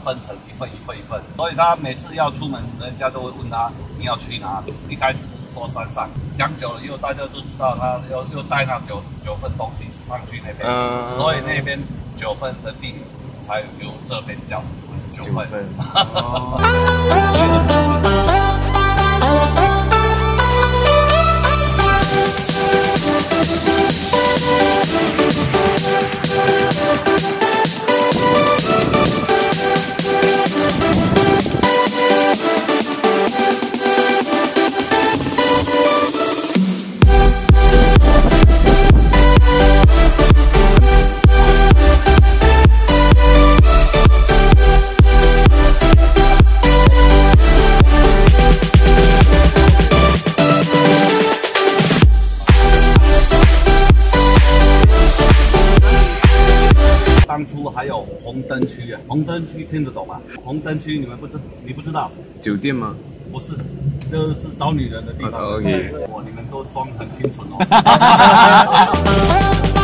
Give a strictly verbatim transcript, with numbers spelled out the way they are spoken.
分成一份一份一份，所以他每次要出门，人家都会问他你要去哪里。一开始说山上，讲久了以后，大家都知道他又又带那九九份东西上去那边，嗯、所以那边九份的地才由这边叫什么九份。哦当初还有红灯区啊，红灯区听得懂吗？红灯区你们不知你不知道？ 酒店吗？ 不是，这是找女人的地方。 OK， 我你们都装很清楚哦。